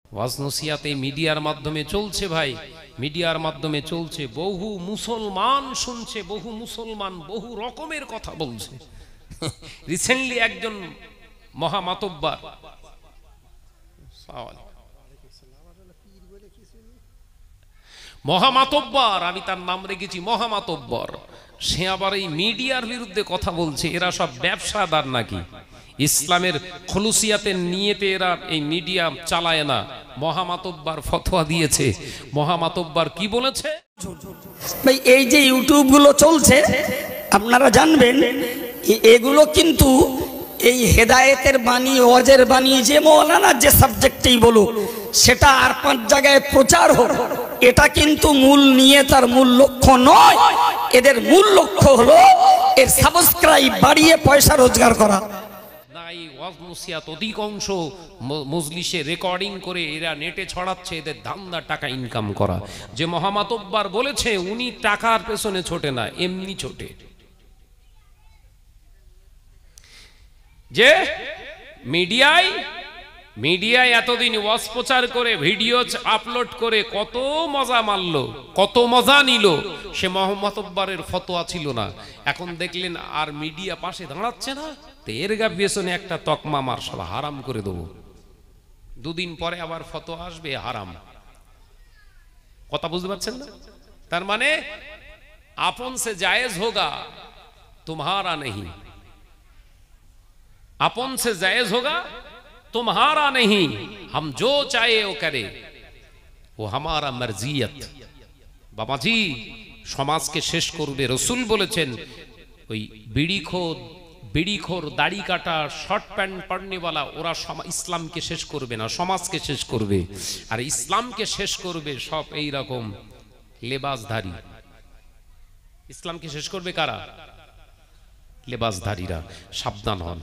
ওয়াজ নসিহাতে মিডিয়ার মাধ্যমে চলছে ভাই, মিডিয়ার মাধ্যমে চলছে, বহু মুসলমান শুনছে, বহু মুসলমান বহু রকমের কথা বলছে। রিসেন্টলি একজন মহামাতব্বার, মহামাতব্বর, আমি তার নাম রেখেছি মহামাতব্বর, সে আবার এই মিডিয়ার বিরুদ্ধে কথা বলছে। এরা সব ব্যবসাদার নাকি? ইসলামের খলুসিয়াতের নিয়েতে এরা এই মিডিয়া চালায় না। মহামাতব্বর ফতোয়া দিয়েছে। মহামাতব্বর কি বলেছে? ভাই এই যে ইউটিউব গুলো চলছে আপনারা জানবেন, এগুলো কিন্তু এই হেদায়েতের বাণী, ওয়াজের বাণী, যে মৌলানা যে সাবজেক্টেই বলুক সেটা আর 5 জায়গায় প্রচার হোক, এটা কিন্তু মূল নিয়ে তার মূল লক্ষ্য নয়। এদের মূল লক্ষ্য হলো এর সাবস্ক্রাইব বাড়িয়ে পয়সা রোজগার করা। এই ওয়াজ নসিহত অধিকাংশ মজলিসে রেকর্ডিং করে এরা নেটে ছড়াচ্ছে, এদের ধান্দা টাকা ইনকাম করা। যে মহামাতব্বর বলেছে উনি টাকার পেছনে ছোটে না, এমনি ছোটে। যে মিডিয়ায় এতদিন ওয়াজ প্রচার করে ভিডিও আপলোড করে কত মজা মারলো, কত মজা নিল, সে মহামাতব্বরের ফতোয়া ছিল না। এখন দেখলেন আর মিডিয়া পাশে দাঁড়াচ্ছে না, তো এর গা পেছনে একটা তকমা মার, সব হারাম করে দেবো। 2 দিন পরে আবার ফতোয়া আসবে হারাম। কথা বুঝতে পারছেন না? তার মানে আপন সে জায়েজ হোগা तुम्हारा नहीं, अपन से जायज होगा तुम्हारा नहीं, हम जो चाहे वो करे, वो हमारा मर्जियत। बाबाजी समाजके शेष करबे। रसूल बोलेছেন ওই বিড়িখোর দাড়ি কাটা শর্ট প্যান্ট পরনেওয়ালা ওরা ইসলামকে শেষ করবে না, সমাজকে শেষ করবে। আর ইসলামকে শেষ করবে সব এই রকম লেবাসধারী। ইসলামকে শেষ করবে কারা? লেবাসধারীরা। সাবধান হন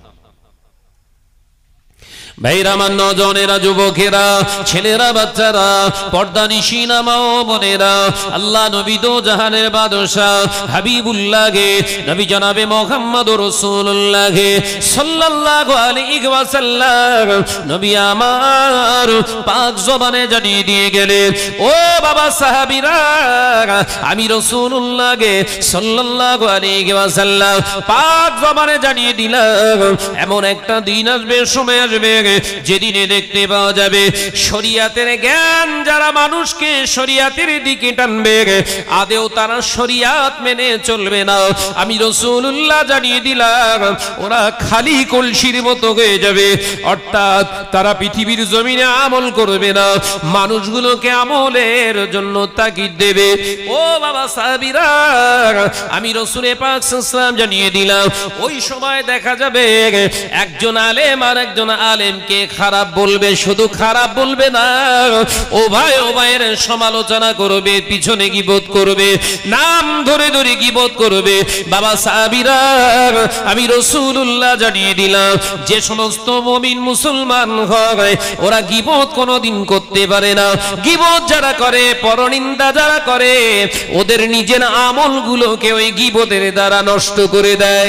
ভাইরা, আমার নজনেরা, যুবকেরা, ছেলেরা, বাচ্চারা, পর্দানিশিনা মা ও বোনেরা, আল্লাহ নবী দো জাহানের বাদশাহ হাবিবুল্লাহকে, নবী জনাবে মুহাম্মদুর রাসূলুল্লাহকে সাল্লাল্লাহু আলাইহি ওয়াসাল্লাম নবী আমার পাক জবানে জানিয়ে দিয়ে গেলেন, ও বাবা সাহাবীরা, আমি রাসূলুল্লাহকে সাল্লাল্লাহু আলাইহি ওয়াসাল্লাম পাক জবানে জানিয়ে দিলাম, এমন একটা দিন আসবে, সময় আসবে, যেদিনে দেখতে পাওয়া যাবে শরিয়াতের জ্ঞান যারা মানুষকে শরিয়াতের দিকে টানবে, আদেও তারা শরিয়াত মেনে চলবে না। আমি রাসূলুল্লাহ জানিয়ে দিলাম ওরা খালি কলসির মতো হয়ে যাবে, অর্থাৎ তারা পৃথিবীর জমিনে আমল করবে না, মানুষগুলোকে আমলের জন্য তাগিদ দেবে। ও বাবা সাহাবীরা, আমি রাসূল পাক সাল্লাল্লাহু আলাইহি ওয়াসাল্লাম জানিয়ে দিলাম ওই সময় দেখা যাবে একজন আলেম আর একজন আলেমকে খারাপ বলবে, শুধু খারাপ বলবে না, ও ভাইয়ের সমালোচনা করবে, পিছনে গীবত করবে, নাম ধরে ধরে গীবত করবে। বাবা সাহাবীরা, আমি রাসূলুল্লাহ জানিয়ে দিলাম যে সমস্ত মুমিন মুসলমান হয় ওরা গীবত কোনোদিন করতে পারে না। গীবত যারা করে, পরনিন্দা যারা করে, ওদের নিজের আমলগুলোকে ওই গীবতের দ্বারা নষ্ট করে দেয়।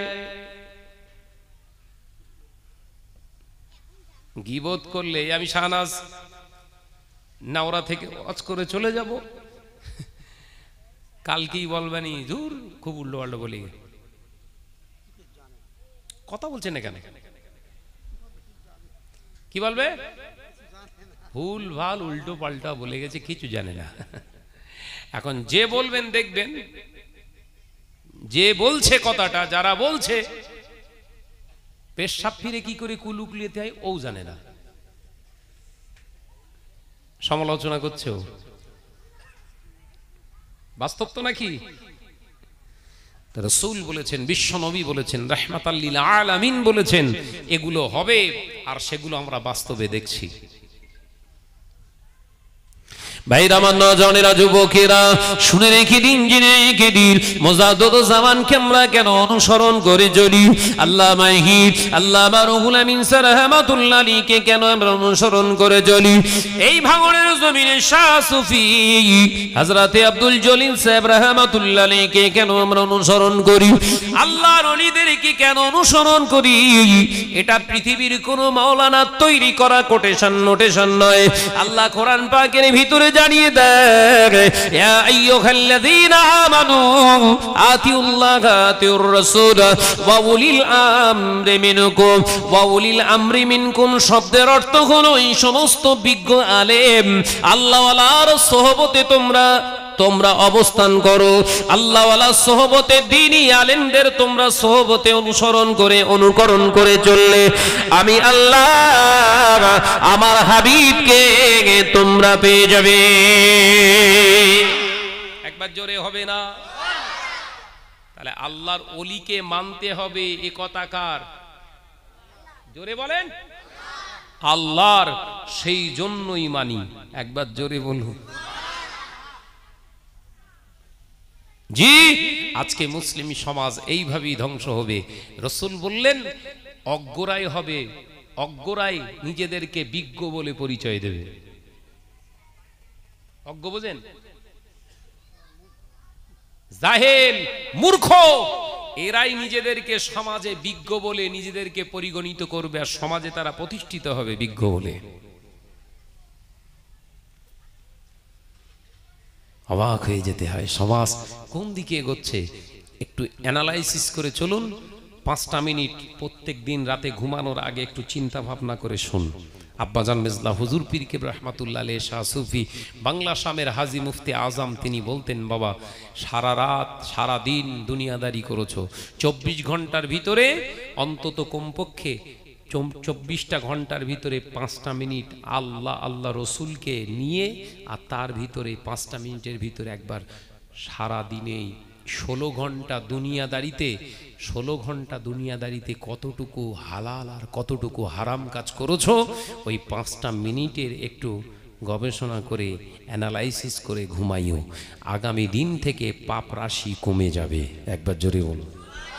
গীবত করলে আমি শাহনাজ নাওরা থেকে ওয়াজ করে চলে যাব, কালকেই বলবেনি জোর খুব উল্টো পাল্টো বলি, কথা বলছেন না কেন? কি বলবে? ভুল ভাল উল্টো পাল্টা বলে গেছে, কিছু জানে না। এখন যে বলবেন দেখবেন যে বলছে কথাটা, যারা বলছে পেশাব ফিরে কি করে কুলুকুলিতে হয় ও জানে না, সমালোচনা করছে ও। বাস্তব তো নাকি? রাসূল বলেছেন, বিশ্ব নবী বলেছেন, রাহমাতাল লিল আলামিন বলেছেন, এগুলো হবে আর সেগুলো আমরা বাস্তবে দেখছি। ভাইরা, আমার নজনেরা, যুবকেরা, শুনে রেখে দিন, জেনে রেখে দিন, মুজাদ্দিদ জামানকে আমরা কেন অনুসরণ করে চলি? আল্লামা আল্লামা রুহুল আমিন রাহমাতুল্লাহ আলাইহিকে কেন আমরা অনুসরণ করে চলি? এই ভাঙনের জমিনে শাহ সুফি হযরতে আব্দুল জলিল সাহেব রাহমাতুল্লাহ আলাইহিকে কেন আমরা অনুসরণ করি? আল্লাহর ওলিদের আলেমদেরকে কেন অনুসরণ করি? এটা পৃথিবীর কোন মাওলানা তৈরি করা কোটেশন নোটেশন নয়। আল্লাহ কোরআন পাকের ভিতরে জানিয়ে দেয়, ইয়া আইয়ুহাল্লাযীনা আমানু আতিউল্লাহা আতিউর রাসূল ওয়া উলিল আমরি মিনকুম। ওয়া উলিল আমরি মিনকুম শব্দের অর্থ হলো এই সমস্ত বিজ্ঞ আলেম আল্লাহওয়ালার সোহবতে তোমরা অবস্থান করো। আল্লাহওয়ালা সোহবতে দ্বীনি আলেমদের তোমরা সোহবতে অনুকরণ করে চললে আমি আল্লাহ আমার হাবিবকে তোমরা পেয়ে যাবে। একবার জোরে হবে না? তাহলে আল্লাহর ওলিকে মানতে হবে, এ কথা কার? জোরে বলেন। আল্লাহর, সেই জন্যই মানি। একবার জোরে বলুন। জি, আজকে মুসলিম সমাজ এইভাবেই ধ্বংস হবে। রাসূল বললেন অজ্ঞরাই হবে, অজ্ঞরাই নিজেদেরকে বিজ্ঞ বলে পরিচয় দেবে। অজ্ঞ বোঝেন? জাহেল, মূর্খ, এরাই নিজেদেরকে সমাজে বিজ্ঞ বলে নিজেদেরকে পরিগণিত করবে, আর সমাজে তারা প্রতিষ্ঠিত হবে বিজ্ঞ বলে। অবাক হয়ে যেতে হয়, সমাজ কোন দিকে এগোচ্ছে। একটু অ্যানালাইসিস করে চলুন। 5টা মিনিট প্রত্যেক দিন রাতে ঘুমানোর আগে একটু চিন্তা ভাবনা করে শুন। আব্বাজান মেজলা হুজুর পীর কেবলা রহমাতুল্লাহ আলাইহি শাহ সুফি বাংলা শামের হাজী মুফতি আজম, তিনি বলতেন, বাবা সারা রাত সারা দিন দুনিয়াদারি করেছো, 24 ঘন্টার ভিতরে অন্তত কমপক্ষে 24টা ঘন্টার ভিতরে 5টা মিনিট আল্লাহ রসুলকে নিয়ে, আর তার ভিতরে 5টা মিনিটের ভিতরে একবার সারা দিনেই 16 ঘন্টা দুনিয়াদারিতে, 16 ঘন্টা দুনিয়াদারিতে কতটুকু হালাল আর কতটুকু হারাম কাজ করেছো, ওই 5টা মিনিটের একটু গবেষণা করে অ্যানালাইসিস করে ঘুমাইও। আগামী দিন থেকে পাপ রাশি কমে যাবে। একবার জোরে বলুন।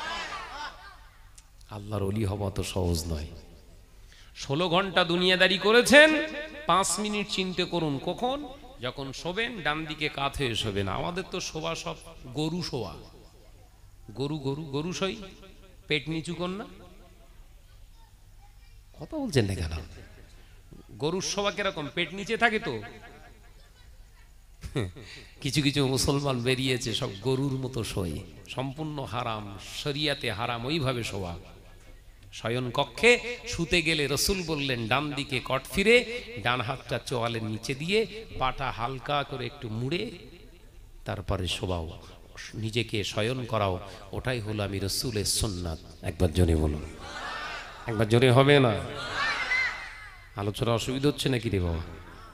আল্লাহর ওলি হওয়া তো সহজ নয়। 16 ঘন্টা দুনিয়াদারি করেছেন, 5 মিনিট চিন্তা করুন কখন? যখন শোবেন ডান দিকে কাত হয়ে শোবেন। আমাদের তো শোয়া সব গরু শোয়া, গরু শোই, পেট নিচু কর না। কথা বলছেন না কেন? গরুর শোয়া কিরকম? পেট নিচে থাকে তো। কিছু কিছু মুসলমান বেরিয়েছে সব গরুর মতো শোয়, সম্পূর্ণ হারাম, শরিয়াতে হারাম ওইভাবে শোয়া। শয়ন কক্ষে শুতে গেলে রসুল বললেন ডান দিকে কট ফিরে, ডান হাতটা চোয়ালের নিচে দিয়ে পাটা হালকা করে একটু মুড়ে তারপরে শোবাও, নিজেকে শয়ন করাও। ওটাই হলো আমি রসুলের সুন্নাত। একবার জোরে বলুন। একবার জোরে হবে না? আলোচনা অসুবিধা হচ্ছে নাকি রে বাবা?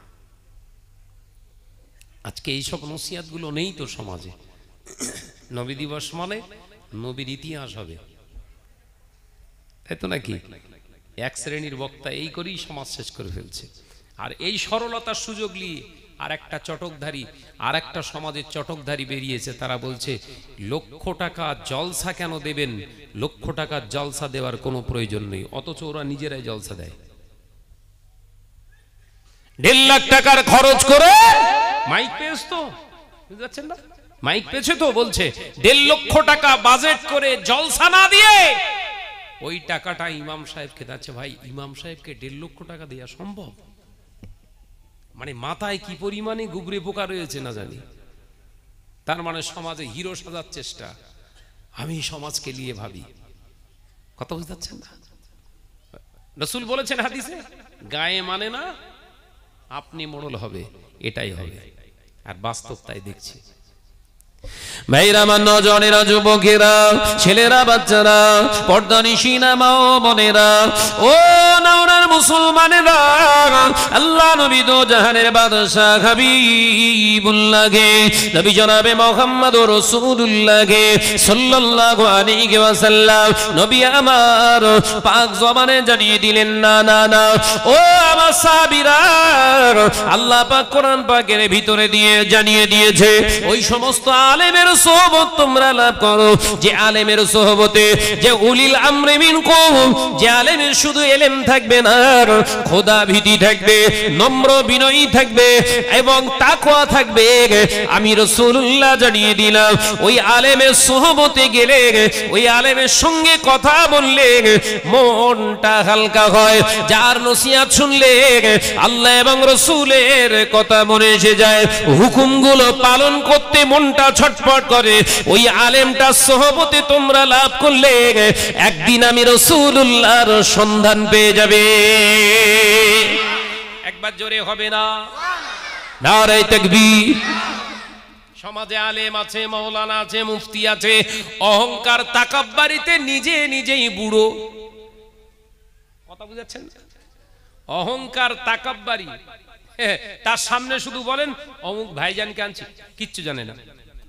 আজকে এইসব নসিহাতগুলো নেই তো সমাজে। নবী দিবস মানে নবীর ইতিহাস হবে, তাই তো নাকি? এক শ্রেণীর বক্তা এই করেই সমাজ শেষ করে ফেলছে। আর এই সরলতার সুযোগ নিয়ে আর একটা সমাজের চটকধারী বেরিয়েছে। তারা বলছে 1,00,000 টাকা জলসা কেন দেবেন? 1,00,000 টাকা জলসা দেওয়ার কোনো প্রয়োজন নেই, অথচ ওরা নিজেরাই জলসা দেয়। 1.5 লাখ টাকার খরচ করে মাইক পেয়েছ তো, বুঝতে পারছেন না? মাইক পেয়েছে তো, বলছে 1.5 লক্ষ টাকা বাজেট করে জলসা না দিয়ে ওই টাকাটা ইমাম সাহেবকে দিচ্ছে। ভাই, ইমাম সাহেবকে 1.5 লক্ষ টাকা দেওয়া সম্ভব? মানে মাথায় কি পরিমাণে গুবরে পোকা রয়েছে না জানি। তার মানে সমাজে হিরো সাজার চেষ্টা। আমি সমাজকে নিয়ে ভাবি, কথা বুঝতে পারছেন না? রাসূল বলেছেন হাদিসে, গায়ে মানে না আপনি মোড়ল হবে, এটাই হবে। আর বাস্তব তাই দেখছি। ভাইরা, আমার নজনেরা, যুবকেরা, ছেলেরা, বাচ্চারা, পর্দানিশিনা মা ও বোনেরা, ও নাওরার মুসলমানেরা, আল্লাহ নবী দো জাহানের বাদশা হাবিবুল্লাহকে, নবী জনাবে মুহাম্মদুর রাসূলুল্লাহকে সাল্লাল্লাহু আলাইহি ওয়াসাল্লাম নবী আমার পাক জবানে জানিয়ে দিলেন, না না না, ও আমার সাহাবীরা, আল্লাহ পাক কোরআন পাকের ভিতরে দিয়ে জানিয়ে দিয়েছে ওই সমস্ত আলেমের সোহবত তোমরা লাভ করো যে আলেমের সোহবতে যে উলিল আমরি মিনকুম, যে আলেমের শুধু ইলম থাকবে না, খোদা ভীতি থাকবে, নম্র বিনয়ী থাকবে এবং তাকওয়া থাকবে। আমি রাসূলুল্লাহ জানিয়ে দিলাম ওই আলেমের সোহবতে গেলে, ওই আলেমের সঙ্গে কথা বললে মনটা হালকা হয়। যার নসিহত শুনলে আল্লাহ এবং রাসূলের কথা মনে এসে যায়, হুকুমগুলো পালন করতে মনটা ছটফট করে, ওই আলেমটার সোহবতে তোমরা লাভ করলে একদিন আমি রাসূলুল্লাহর সন্ধান পেয়ে যাবে। একবার জোরে হবে না? নারে তাকবীর। সমাজে আলেম আছে, মাওলানা আছে, মুফতি আছে, অহংকার তাকাব্বারিতে নিজে নিজেই বুড়ো। কথা বুঝাচ্ছেন? অহংকার তাকাব্বারি, তার সামনে শুধু বলেন অমুক ভাইজানকে আনছি, কিচ্ছু জানে না।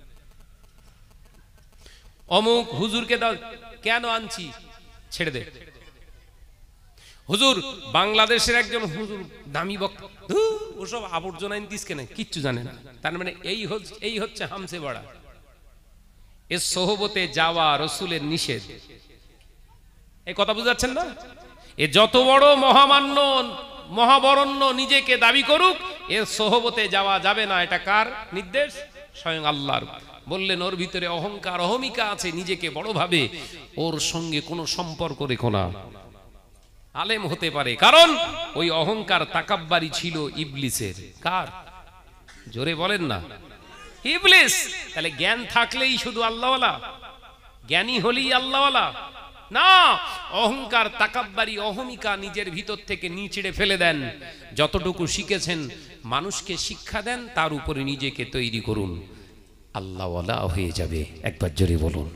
অমুক হুজুরকে দাও, কেন আনছি, ছেড়ে দে। হুজুর বাংলাদেশের একজন হুজুর দামি বক্তা, ওসব আবর্জনা আনতিস কেন, কিচ্ছু জানে না। তার মানে এই হচ্ছে হামসে বড়া। এর সোহবতে যাওয়া রাসূলের নিষেধ। এই কথা বুঝাচ্ছেন না? এ যত বড় মহামান্য মহাবরণ্য নিজেকে দাবি করুক, এর সোহবতে যাওয়া যাবে না। এটা কার নির্দেশ? স্বয়ং আল্লাহর। বললেন ওর ভিতরে অহংকার অহমিকা আছে, নিজেকে বড় ভাবে, ওর সঙ্গে কোনো সম্পর্ক রেখো না। আলেম হতে পারে, কারণ ওই অহংকার তাকাব্বারি ছিল ইবলিসের। কার? জোরে বলেন না। ইবলিস। তাহলে জ্ঞান থাকলেই শুধু আল্লাহওয়ালা, জ্ঞানী হলেই আল্লাহওয়ালা না। অহংকার তাকাব্বারি অহমিকা নিজের ভিতর থেকে নিচড়ে ফেলে দেন। যতটুকু শিখেছেন মানুষকে শিক্ষা দেন, তার উপরে নিজেকে তৈরি করুন, আল্লাহওয়ালা হয়ে যাবে। একবার জোরে বলুন।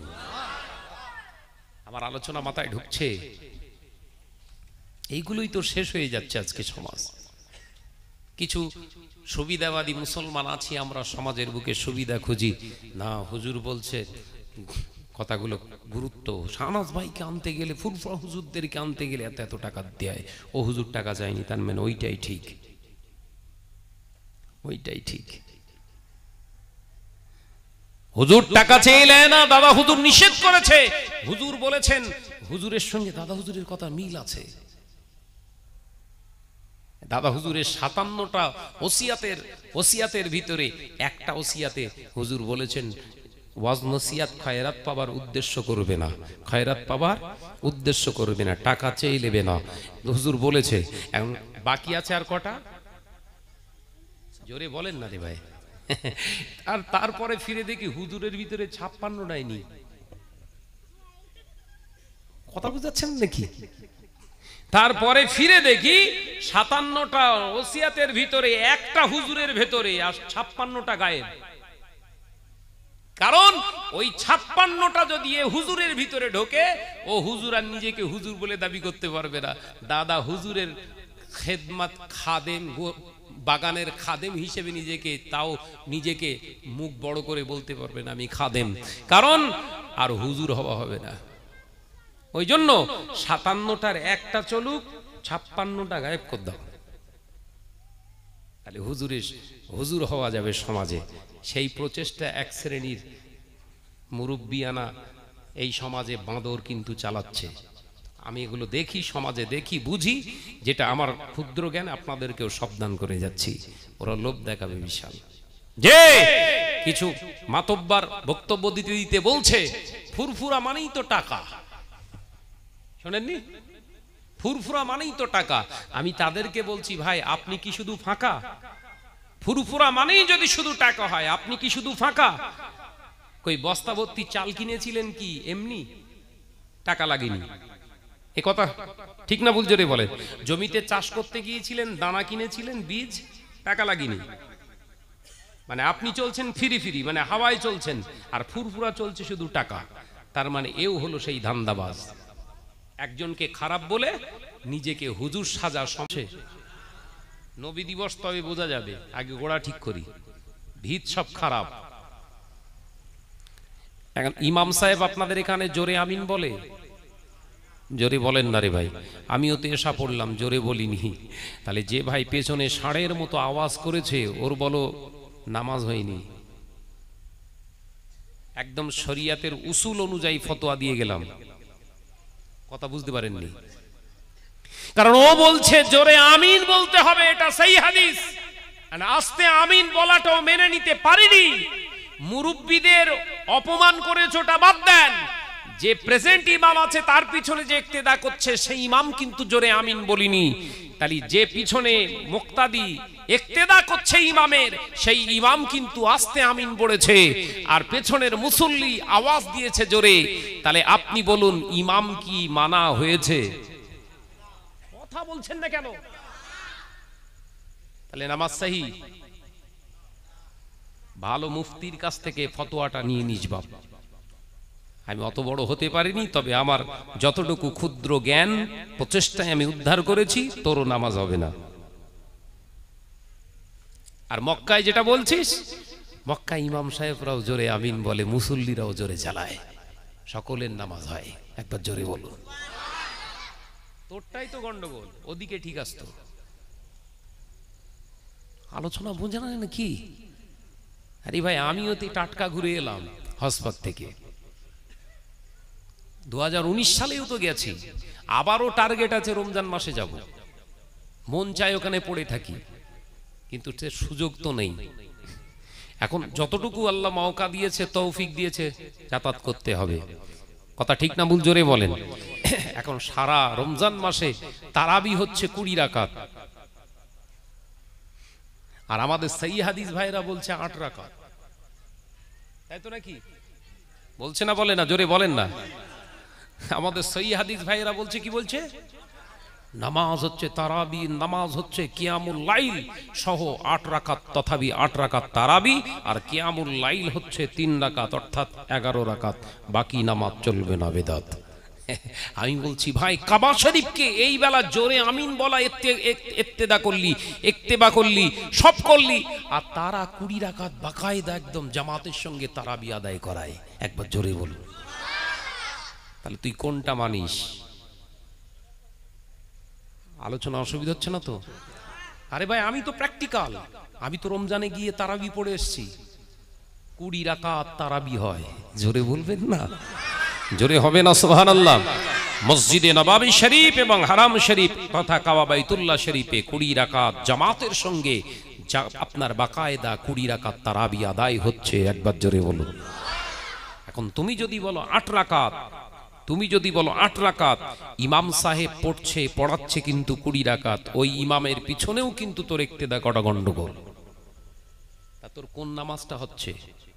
আমার আলোচনা মাথায় ঢুকছে? এইগুলোই তো শেষ হয়ে যাচ্ছে আজকে সমাজ। কিছু সুবিধাবাদী মুসলমান আছি আমরা, সমাজের বুকে সুবিধা খুঁজি না। হুজুর বলছে কথাগুলো গুরুত্ব, শাহনাজ ভাইকে আনতে গেলে, ফুরফুরা হুজুরদেরকে আনতে গেলে এত এত টাকা দেয়, ও হুজুর টাকা চায়নি, তার মানে ওইটাই ঠিক, ওইটাই ঠিক। হুজুর টাকা চেয়ে না, দাদা হুজুর নিষেধ করেছে, হুজুর বলেছেন, হুজুরের সঙ্গে দাদা হুজুরের কথা মিল আছে। দাদা হুজুরের ৫৭টা ওসিয়াতের ভিতরে একটা ওসিয়াতে হুজুর বলেছেন ওয়াজ নসিহাত খয়রাত পাবার উদ্দেশ্য করবে না, খয়রাত পাবার উদ্দেশ্য করবে না, টাকা চেয়ে নেবে না, হুজুর বলেছে। এখন বাকি আছে আর কটা? জোরে বলেন না রে ভাই। আর তারপরে ফিরে দেখি হুজুরের ভিতরে ৫৬টাই নেই। কথা বুঝাচ্ছেন নাকি? তারপরে ফিরে দেখি ৫৭টা ওসিয়াতের ভিতরে একটা হুজুরের ভেতরে, আর ৫৬টা গায়েব। কারণ ওই ৫৬টা যদি হুজুরের ভিতরে ঢোকে, ও হুজুর আর নিজেকে হুজুর বলে দাবি করতে পারবে না। দাদা হুজুরের খেদমত খাদেম, বাগানের খাদেম হিসেবে নিজেকে, তাও নিজেকে মুখ বড় করে বলতে পারবে না আমি খাদেম, কারণ আর হুজুর হওয়া হবে না। ওই জন্য ৫৭টার একটা চলুক, ৫৬টা গায়েব করে দাও, তাহলে হুজুর হওয়া যাবে সমাজে। সেই প্রচেষ্টা এক শ্রেণীর মুরব্বিয়ানা এই সমাজে বাঁদর কিন্তু চালাচ্ছে। আমি এগুলো দেখি, সমাজে দেখি, বুঝি, যেটা আমার ক্ষুদ্র জ্ঞান আপনাদেরকেও সাবধান করে যাচ্ছি। ওরা লোভ দেখাবে বিশাল, যে কিছু মাতব্বার বক্তব্য দিতে দিতে বলছে ফুরফুরা মানেই তো টাকা। শোনেননি? ফুরফুরা মানেই তো টাকা। আমি তাদেরকে বলছি, ভাই আপনি কি শুধু ফাঁকা? ফুরফুরা মানেই যদি শুধু টাকা হয়, আপনি কি শুধু ফাঁকা? কই বস্তা ভর্তি চাল কিনেছিলেন কি এমনি? টাকা লাগেনি। এ কথা ঠিক না ভুল জোরে বলেন? জমিতে চাষ করতে গিয়েছিলেন, দানা কিনেছিলেন, বীজ, টাকা লাগেনি। মানে আপনি চলছেন ফিরি, মানে হাওয়ায় চলছেন, আর ফুরফুরা চলছে শুধু টাকা। তার মানে এও হলো সেই ধান্দাবাজ। একজনকে খারাপ বলে নিজেকে হুজুর সাজা। নবী দিবস তবে বোঝা যাবে, আগে গোড়া ঠিক করি, ভিত সব খারাপ। এখন ইমাম সাহেব আপনাদের এখানে জোরে আমিন বলে? জোরে বলেন না রে ভাই, আমিও তো এসা পড়লাম, জোরে বলিনি। তাহলে যে ভাই পেছনে ষাঁড়ের মতো আওয়াজ করেছে ওর বলো নামাজ হয়নি। একদম শরিয়াতের উসুল অনুযায়ী ফতোয়া দিয়ে গেলাম, কথা বুঝতে পারেননি? কারণ ও বলছে জোরে আমিন বলতে হবে, এটা সেই হাদিস, আর আস্তে আমিন বলাটাও মেনে নিতে পারিনি। মুরব্বীদের অপমান করেছে ওটা বাদ দেন, যে প্রেজেন্ট ইমাম আছে তার পিছনে যে ইক্তেদা করছে সেই ইমাম কিন্তু জোরে আমিন বলিনি। তাহলে যে পিছনে মুক্তাদি ইক্তেদা করছে ইমামের সেই ইমাম কিন্তু আস্তে আমিন পড়েছে, আর পেছনের মুসল্লি আওয়াজ দিয়েছে জোরে। তাহলে আপনি বলুন ইমাম কি মানা হয়েছে? কথা বলছেন না কেন? তাহলে নামাজ সহি? ভালো মুফতির কাছ থেকে ফতোয়াটা নিয়ে নিস বাপ। আমি অত বড় হতে পারিনি, তবে আমার যতটুকু ক্ষুদ্র জ্ঞান প্রচেষ্টায় আমি উদ্ধার করেছি, তোরও নামাজ হবে না। আর মক্কায় যেটা বলছিস, মক্কায় ইমাম সাহেবরাও জোরে আমিন বলে, মুসল্লিরাও জোরে চালায়, সকলের নামাজ হয়। একবার জোরে বলুন। তোরটাই তো গন্ডগোল, ওদিকে ঠিক আসতো। আলোচনা বোঝে না কি? আরে ভাই আমিও তো টাটকা ঘুরে এলাম হসপাত থেকে, 2019 সালেও তো গেছি, আবারও টার্গেট আছে রমজান মাসে যাব। মন চায় ওখানে পড়ে থাকি, কিন্তু সে সুযোগ তো নেই। এখন যতটুকু আল্লাহ মওকা দিয়েছে, তৌফিক দিয়েছে, যাতায়াত করতে হবে। কথা ঠিক না ভুল? জোরে বলেন। এখন সারা রমজান মাসে তারাবি হচ্ছে 20 রাকাত, আর আমাদের সহি হাদিস ভাইরা বলছে 8 রাকাত, তাই তো নাকি? বলছে না? বলে না, জোরে বলেন না। আমাদের সহি হাদিস ভাইরা বলছে কি বলছে? নামাজ হচ্ছে তারাবি, নামাজ হচ্ছে কিয়ামুল লাইল সহ 8 রাকাত, তথাপি 8 রাকাত তারাবি, আর কিয়ামুল লাইল হচ্ছে 3 রাকাত, অর্থাৎ 11 রাকাত। বাকি নামাজ চলবে না, বেদাত। আমি বলছি ভাই কাবা শরীফকে এই বেলা জোরে আমিন বলা, ইত্তেদা করলি, ইত্তেবা করলি, সব করলি, আর তারা 20 রাকাত বাকায়দা একদম জামাতের সঙ্গে তারাবি আদায় করায়। একবার জোরে বলুন। তাহলে তুই কোনটা মানিস? আলোচনা অসুবিধা হচ্ছে না তো? আরে ভাই আমি তো প্র্যাকটিক্যাল, আমি তো রমজানে গিয়ে তারাবি পড়ে এসেছি, 20 রাকাত তারাবি হয়। জোরে বলবেন না? জোরে হবে না সুবহানাল্লাহ? মসজিদে নবাবী শরীফ এবং হারাম শরীফ তথা কাবা বাইতুল্লাহ শরীফে 20 রাকাত জামাতের সঙ্গে আপনার বাকায়দা 20 রাকাত তারাবি আদায় হচ্ছে। একবার জোরে বলুন। এখন তুমি যদি বলো 8 রাকাত, তুমি যদি বলো 8 রাকাত, ইমাম সাহেব পড়ছে, পড়াচ্ছে কিন্তু 20 রাকাত, ওই ইমামের পিছনেও কিন্তু তোর ইক্তেদা করা গন্ডগোল। তা তোর কোন নামাজটা হচ্ছে?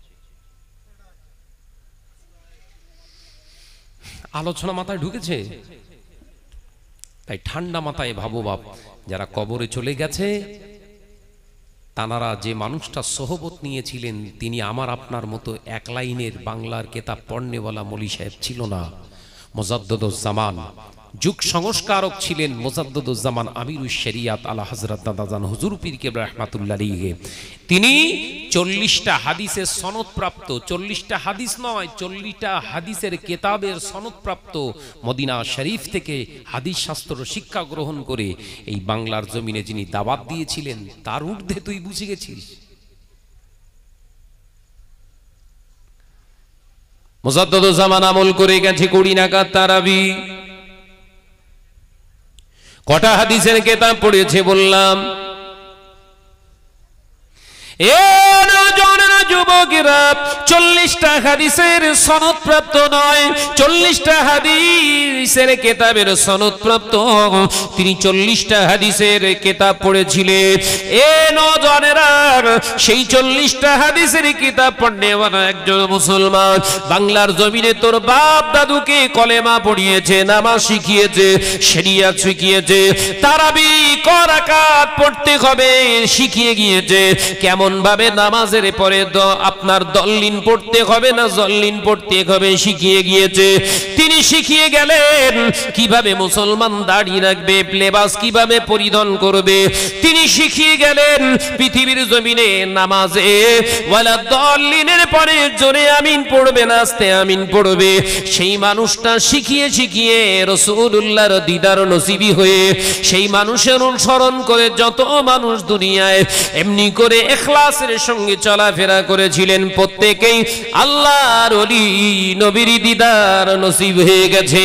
আলোচনা মাথায় ঢুকেছে? তাই ঠান্ডা মাথায় ভাবো বাপ, যারা কবরে চলে গেছে, তানারা যে মানুষটা সোহবত নিয়েছিলেন, তিনি আমার আপনার মতো এক লাইনের বাংলার কেতাব পড়নেওয়ালা মৌলী সাহেব ছিল না। মুজাদ্দুজ্জামান যুগ সংস্কারক ছিলেন, মুজাদ্দুজ্জামান আমিরুশ শরিয়াত আলা হযরত দাদাজান হুজুর পীর কেবলা রাহমাতুল্লাহ আলাইহি। তিনি 40টা হাদিসের সনদপ্রাপ্ত, 40টা হাদিস নয়, 40টা হাদিসের কেতাবের সনদপ্রাপ্ত, মদিনা শরীফ থেকে হাদিস শাস্ত্র শিক্ষা গ্রহণ করে এই বাংলার জমিনে যিনি দাওয়াত দিয়েছিলেন, তার ঊর্ধ্বে তুই বুঝে গেছিস। মুজাদ্দুজ্জামান আমল করে গেছে 20 রাকাত তারাবি। কটা হাদিসের কিতাব পড়েছে বললাম? যুবকেরা 40টা হাদিসের সনদপ্রাপ্ত নয়, 40টা হাদিসের কিতাবের সনদপ্রাপ্ত, তিনি 40টা হাদিসের কিতাব পড়েছিলেন। নওজওয়ানেরা, সেই 40টা হাদিসের কিতাব পড়নেওয়ালা একজন মুসলমান বাংলার জমিনে তোর বাপ দাদুকে কলেমা পড়িয়েছে, নামাজ শিখিয়েছে, শরিয়াত শিখিয়েছে, তারাবি ক রাকাত পড়তে হবে শিখিয়ে গিয়েছে, কেমন ভাবে নামাজের পরে তো আপনার দল্লিন পড়তে হবে না জল্লিন পড়তে হবে শিখিয়ে গিয়েছে। তিনি শিখিয়ে গেলেন কিভাবে মুসলমান দাড়ি রাখবে, লেবাস কিভাবে পরিধান করবে। তিনি শিখিয়ে গেলেন পৃথিবীর জমিনে নামাজে ওয়ালা দল্লিনের পরে জোরে আমিন পড়বে না আস্তে আমিন পড়বে। সেই মানুষটা শিখিয়ে শিখিয়ে রাসূলুল্লাহর দিদার নসিবি হয়ে সেই মানুষের অনুসরণ করে যত মানুষ দুনিয়ায় এমনি করে ইখলাসের সঙ্গে চলাফেরা করেছিলেন প্রত্যেকেই আল্লাহর ওলি নবীর দিদার নসিব হয়ে গেছে।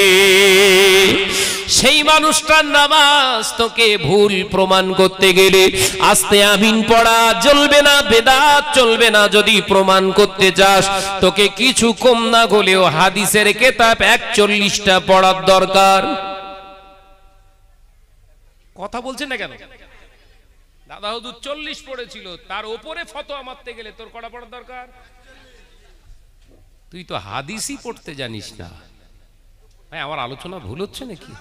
সেই মানুষটার নামাজ তোকে ভুল প্রমাণ করতে গেলে আস্তে আমিন পড়া চলবে না, বেদাত চলবে না। যদি প্রমাণ করতে চাস তোকে কিছু কম না হলেও হাদিসের কিতাব 41টা পড়ার দরকার। কথা বলছেন না কেন? দাদা হুজুর 40 পড়েছিল, তার উপরে ফতোয়া মারতে গেলে তোর কটা পড়ার দরকার? তুই তো হাদিসই পড়তে জানিস না। ভাই আমার আলোচনা ভুল হচ্ছে নাকি?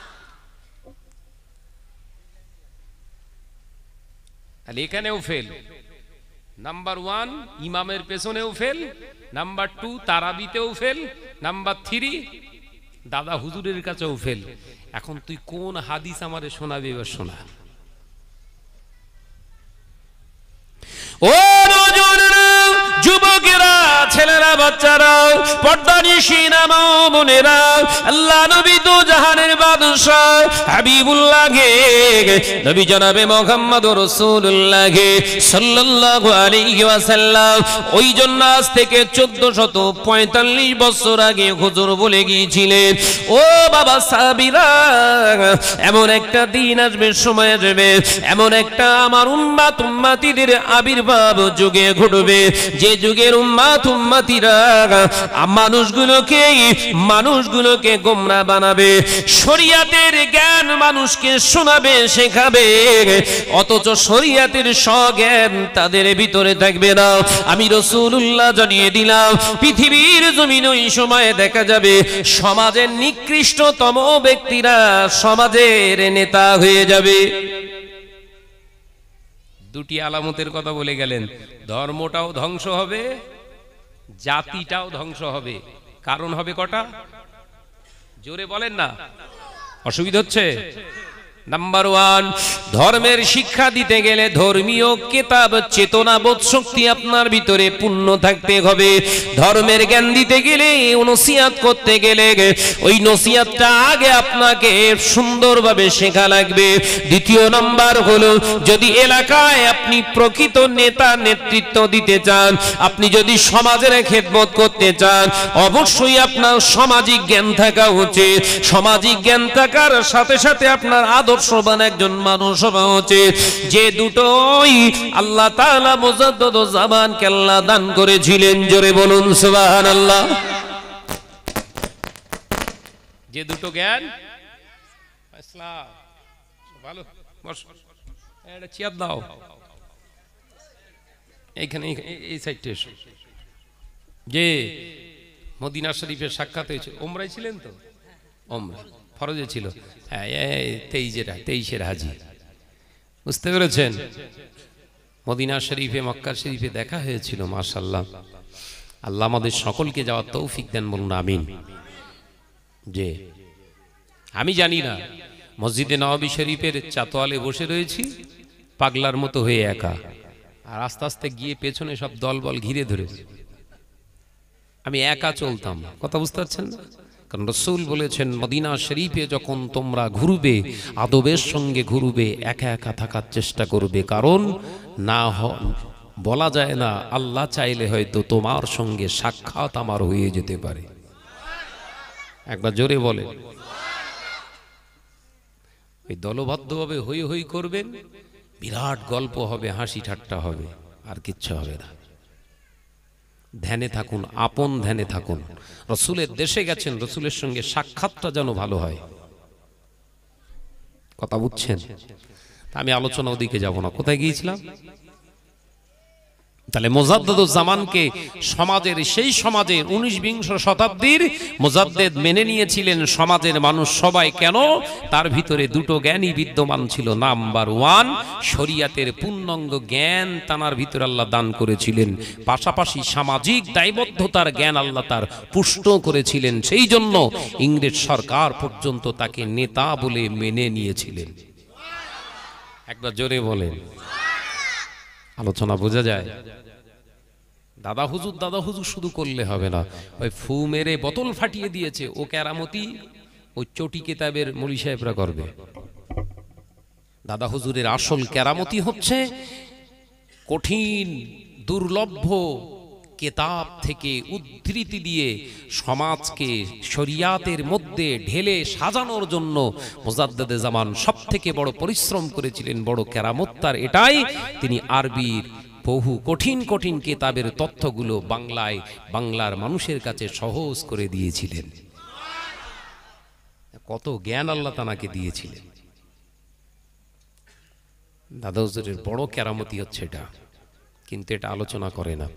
এখানেও ফেল। নাম্বার 1 ইমামের পেছনেও ফেল, নাম্বার 2 তারাবিতেও ফেল, নাম্বার 3 দাদা হুজুরের কাছেও ফেল। এখন তুই কোন হাদিস আমারে শোনাবি? এবার শোনা। ও নওজোয়ানেরা, যুবকেরা, ছেলেরা, বাচ্চারা, পর্দানিশীন মা বোনেরা, আল্লাহ নবী তো জাহানের বাদশা হাবিবুল্লাহকে নবী জনাবে মুহাম্মদ রাসূলুল্লাহ সাল্লাল্লাহু আলাইহি ওয়াসাল্লাম ওই জন্য আজ থেকে 1445 বছর আগে হুজুর বলে গিয়েছিলেন, ও বাবা সাহাবীরা, এমন একটা দিন আসবে, সময় আসবে, এমন একটা আমার উম্মত উম্মতিদের আবির্ভাব যুগে ঘটবে, যে যুগের উম্মত উম্মতিরা মানুষগুলোকে গোমরাহ বানাবে, শরিয়াতের জ্ঞান মানুষকে শোনাবে, শেখাবে, অথচ শরিয়াতের স্বজ্ঞান তাদের ভিতরে থাকবে না। আমি রাসূলুল্লাহ জানিয়ে দিলাম, পৃথিবীর জমিনে ওই সময়ে দেখা যাবে সমাজের নিকৃষ্টতম ব্যক্তিরা সমাজের নেতা হয়ে যাবে। দুটি আলামতের কথা বলে গেলেন, ধর্মটাও ধ্বংস হবে, জাতিটাও ধ্বংস হবে। কারণ হবে কটা? জোরে বলেন না, অসুবিধা হচ্ছে? নাম্বার 1, ধর্মের শিক্ষা দিতে গেলে ধর্মীয় কিতাব চেতনাবোধ শক্তি আপনার ভিতরে পূর্ণ থাকতে হবে। ধর্মের জ্ঞান দিতে গেলে, নসিহত করতে গেলে ওই নসিহতটা আগে আপনাকে সুন্দরভাবে শেখা লাগবে। দ্বিতীয় নাম্বার হলো, যদি এলাকায় আপনি প্রকৃত নেতা নেতৃত্ব দিতে চান, আপনি যদি সমাজের খেদমত করতে চান, অবশ্যই আপনার সামাজিক জ্ঞান থাকা উচিত। সামাজিক জ্ঞান থাকার সাথে সাথে আপনার আদর্শবান একজন মানুষ হওয়া উচিত। যে দুটোই আল্লাহ তাআলা মুজাদ্দিদ জামান কেল্লা দান করেছিলেন। জোরে বলুন সুবহানাল্লাহ। যে দুটো জ্ঞান, ইসলাম ভালো এটা চেয়ার দাও, এইখানে এই সাইডে এসো। যে মদিনা শরীফের সাক্ষাৎ হয়েছে, ওমরায় ছিলেন তো? ওমরা ফরজে ছিল, হ্যাঁ 23-এর হাজি, বুঝতে পেরেছেন? মদিনা শরীফে, মক্কা শরীফে দেখা হয়েছিল। মাশাআল্লাহ, আল্লাহ আমাদের সকলকে যাওয়ার তৌফিক দেন, বলুন আমিন। যে আমি জানি না, মসজিদে নববী শরীফের চাতোয়ালে বসে রয়েছি পাগলার মতো হয়ে একা, আর আস্তে আস্তে গিয়ে পেছনে সব দলবল ঘিরে ধরেছে। আমি একা চলতাম, কথা বুঝতে পারছেন না? কারণ রাসূল বলেছেন, মদিনা শরীফে যখন তোমরা ঘুরবে, আদবের সঙ্গে ঘুরবে, একা একা থাকার চেষ্টা করবে। কারণ না বলা যায় না, আল্লাহ চাইলে হয়তো তোমার সঙ্গে সাক্ষাৎ আমার হয়ে যেতে পারে। একবার জোরে বলে। ওই দলবদ্ধভাবে হই হই করবেন, বিরাট গল্প হবে, হাসি ঠাট্টা হবে, আর কিচ্ছু হবে না। ধ্যানে থাকুন, আপন ধ্যানে থাকুন। রাসূলের দেশে গেছেন, রাসূলের সঙ্গে সাক্ষাৎটা যেন ভালো হয়। কথা বুঝছেন? আমি আলোচনা ওদিকে যাব না। কোথায় গিয়েছিলাম? তাহলে মুজাদ্দিদুজ্জামানকে সমাজের সেই সমাজের 19-20 শতাব্দীর মুজাদ্দিদ মেনে নিয়েছিলেন সমাজের মানুষ সবাই। কেন? তার ভিতরে দুটো জ্ঞানই বিদ্যমান ছিল। নাম্বার 1, শরিয়াতের পূর্ণাঙ্গ জ্ঞান তার ভিতরে আল্লাহ দান করেছিলেন, পাশাপাশি সামাজিক দায়বদ্ধতার জ্ঞান আল্লাহ তার পুষ্ট করেছিলেন। সেই জন্য ইংরেজ সরকার পর্যন্ত তাকে নেতা বলে মেনে নিয়েছিলেন। একবার জোরে বলেন, আলোচনা বোঝা যায়? দাদা হুজুর শুধু করলে হবে না, ওই ফু মেরে বোতল ফাটিয়ে দিয়েছে ও কেরামতি ওই চটি কিতাবের মৌলী সাহেবরা করবে। দাদা হুজুরের আসল কেরামতি হচ্ছে কঠিন দুর্লভ্য কিতাব থেকে উদ্ধৃতি দিয়ে সমাজকে শরিয়াতের মধ্যে ঢেলে সাজানোর জন্য মুজাদ্দিদে জামান সবথেকে বড় পরিশ্রম করেছিলেন। বড় কেরামত তার এটাই, তিনি আরবির বহু কঠিন কঠিন কিতাবের তথ্যগুলো বাংলার মানুষের কাছে সহজ করে দিয়েছিলেন। কত জ্ঞান আল্লাহ তানাকে দিয়েছিলেন। দাদা হুজুরের বড় কেরামতি হচ্ছে এটা, কিন্তু এটা আলোচনা করে না।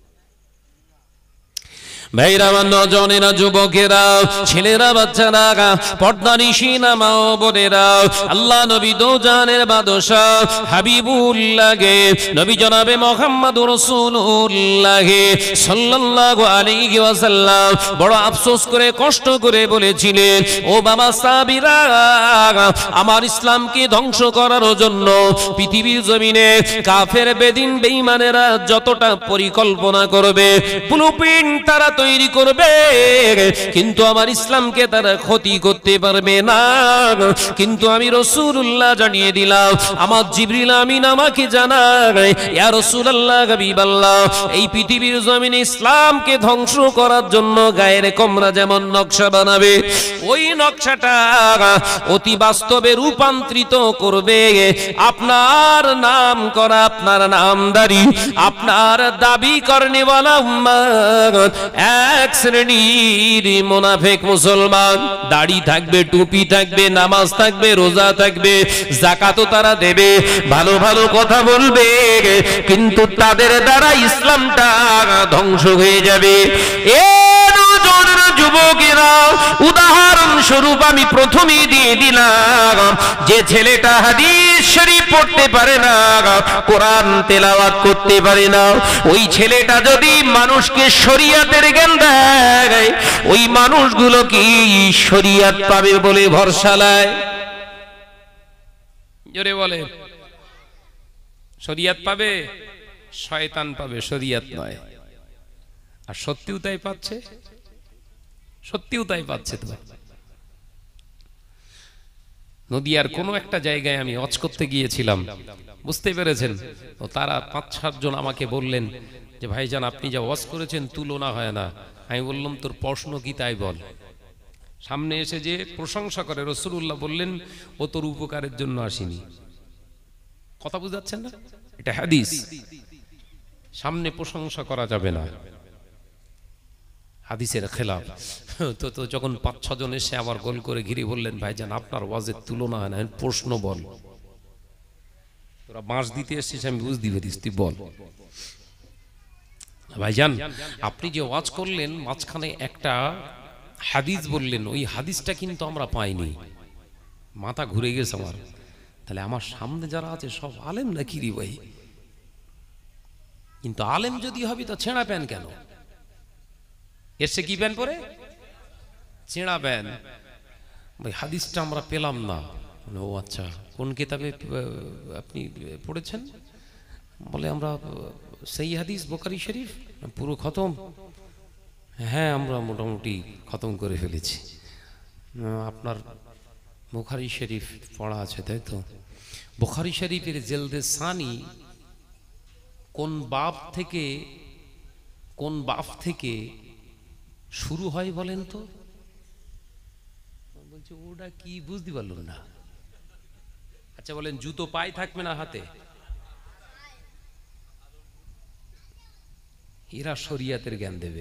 ভাইরা, নজনেরা, যুবকেরা, ছেলেরা, বাচ্চারা, পর্দানিশিনা মা ও বোনেরা, আল্লাহ নবী দো জাহানের বাদশাহ হাবিবুল্লাহকে নবী জনাবে মুহাম্মদুর রাসূলুল্লাহ সাল্লাল্লাহু আলাইহি ওয়াসাল্লাম বড় আফসোস করে কষ্ট করে বলেছিলেন, ও বাবা সাহাবীরা, আমার ইসলামকে ধ্বংস করার জন্য পৃথিবীর জমিনে কাফের বেদিন বেঈমানেরা যতটা পরিকল্পনা করবে, ব্লুপ্রিন্ট তারা তৈরি করবে, কিন্তু আমার ইসলামকে তারা ক্ষতি করতে পারবে না। কিন্তু আমি রাসূলুল্লাহ জানিয়ে দিলাম, আমার জিবরিল আমিন আমাকে জানায়, ইয়া রাসূলুল্লাহ, হাবিবাল্লাহ, এই পৃথিবীর জমিনে ইসলামকে ধ্বংস করার জন্য গায়ের কমরা যেমন নকশা বানাবে, ওই নকশাটা অতি বাস্তবে রূপান্তরিত করবে আপনার নাম করা, আপনার নামদারি, আপনার দাবি করনেওয়ালা উম্মত, এক শ্রেণীর মুনাফিক মুসলমান। দাড়ি থাকবে, টুপি থাকবে, নামাজ থাকবে, রোজা থাকবে, যাকাতও তারা দেবে, ভালো ভালো কথা বলবে, কিন্তু তাদের দ্বারা ইসলামটা ধ্বংস হয়ে যাবে। যুবকেরা, উদাহরণ স্বরূপ আমি প্রথমেই দিয়ে দিলাম, যে ছেলেটা হাদিস শরীফ পড়তে পারে না, কোরআন তেলাওয়াত করতে পারে না, ওই ছেলেটা যদি মানুষকে শরিয়াতের জ্ঞান দেয়, ওই মানুষগুলো কি শরিয়াত পাবে বলে ভরসা লায়? জোরে বলে, শরিয়াত পাবে? শয়তান পাবে, শরিয়াত নয়। আর সত্যিও তাই পাচ্ছে, সত্যিও তাই পাচ্ছে। তো নদিয়ার কোনো একটা জায়গায় আমি ওয়াজ করতে গিয়েছিলাম, বুঝতে পেরেছেন? তো তারা 5-7 জন আমাকে বললেন যে ভাইজান, আপনি যা ওয়াজ করেছেন তুলনা হয় না। আমি বললাম, তোর প্রশ্ন কি তাই বল। সামনে এসে যে প্রশংসা করে, রাসূলুল্লাহ বললেন, ও তোর উপকারের জন্য আসেনি। কথা বুঝাচ্ছেন না? এটা হাদিস, সামনে প্রশংসা করা যাবে না, হাদিসের খেলাফ। তো যখন 5-6 জন এসে আমার গোল করে ঘিরে বললেন, ভাইজান আপনার ওয়াজের তুলনা হয় না, প্রশ্ন বল। তোরা বাঁশ দিতে এসেছিস, আমি বুঝতে পেরেছি, তুই বল। ভাইজান, আপনি যে ওয়াজ করলেন মাঝখানে একটা হাদিস বললেন, ওই হাদিসটা কিন্তু আমরা পাইনি। মাথা ঘুরে গেছে আমার। তাহলে আমার সামনে যারা আছে সব আলেম নাকি রে ভাই? কিন্তু আলেম যদি হবে তো ছেঁড়া প্যান্ট কেন? এসে কি প্যান্ট পরে? ছেঁড়া প্যান্ট। ভাই হাদিসটা আমরা পেলাম না। ও আচ্ছা, কোন কিতাবে আপনি পড়েছেন? বলে আমরা সেই হাদিস বুখারী শরীফ পুরো খতম। হ্যাঁ, আমরা মোটামুটি খতম করে ফেলেছি। আপনার বুখারী শরীফ পড়া আছে তাই তো? বুখারী শরীফের জেলদে সানি কোন বাব থেকে শুরু হয় বলেন তো? বলছে ওটা কি, বুঝতে পারলাম না। আচ্ছা বলেন, জুতো পায়ে থাকবে না হাতে? এরা শরিয়াতের জ্ঞান দেবে।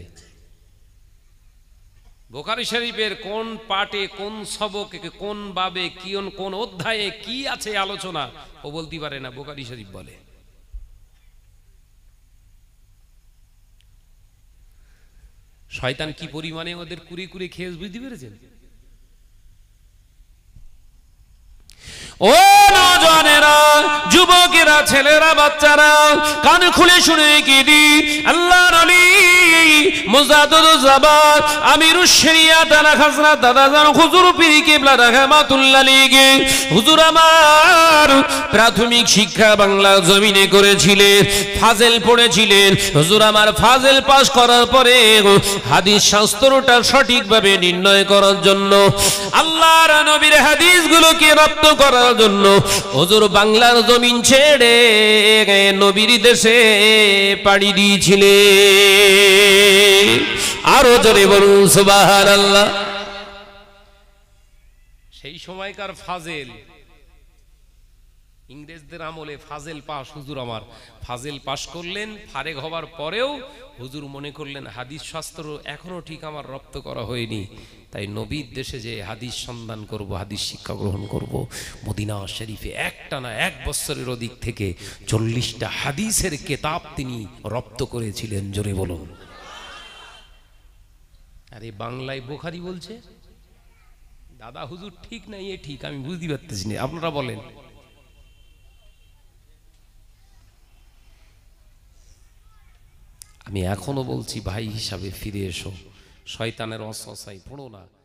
বুখারী শরীফের কোন পাঠে, কোন সবকে, কোন বাবে, কোন অধ্যায়ে কি আছে আলোচনা, ও বলতে পারে না। বুখারী শরীফ বলে। শয়তান কি পরিমাণে ওদের কুড়ে কুড়ে খেয়ে বুঝতে পেরেছেন? ও নওজওয়ানেরা, যুবকেরা, ছেলেরা, বাচ্চারা, কান খুলে শুনে কি দি, আল্লাহর ওলি মুজাদ্দিদুজ জামান আমিরুশ শরিয়াত আলা হযরত দাদাজান হুজুর পীর কিবলা রাহমাতুল্লাহ আলাইহি, হুজুর আমার প্রাথমিক শিক্ষা বাংলা জমিনে করেছিলেন, ফাজেল পড়েছিলেন। হুজুর আমার ফাজেল পাস করার পরে হাদিস শাস্ত্রটা সঠিকভাবে নির্ণয় করার জন্য, আল্লাহর নবীর হাদিসগুলোকে রপ্ত করার জন্য হুজুর বাংলার জমিন ছেড়ে নবীর দেশে পাড়ি দিয়েছিলেন। আরো জোরে বলুন সুবহানাল্লাহ। সেই সময়কার ফাজেল, ইংরেজদের আমলে ফাজেল পাস, হুজুর আমার ফাজেল পাস করলেন। ফারেক হবার পরেও হুজুর মনে করলেন হাদিস শাস্ত্র এখনো ঠিক আমার রপ্ত করা হয়নি, তাই নবীর দেশে যে হাদিস সন্ধান করব, হাদিস শিক্ষা গ্রহণ করব। মদিনা শরীফে একটানা 1 বছরের অধিক থেকে 40টা হাদিসের কিতাব তিনি রপ্ত করেছিলেন। জোরে বলুন। আরে বাংলায় বুখারী বলছে, দাদা হুজুর ঠিক না, এ ঠিক, আমি বুঝতে পারতেছি না, আপনারা বলেন। আমি এখনো বলছি ভাই হিসাবে ফিরে এসো, শয়তানের ওয়াসওয়াসায় পড়ো না।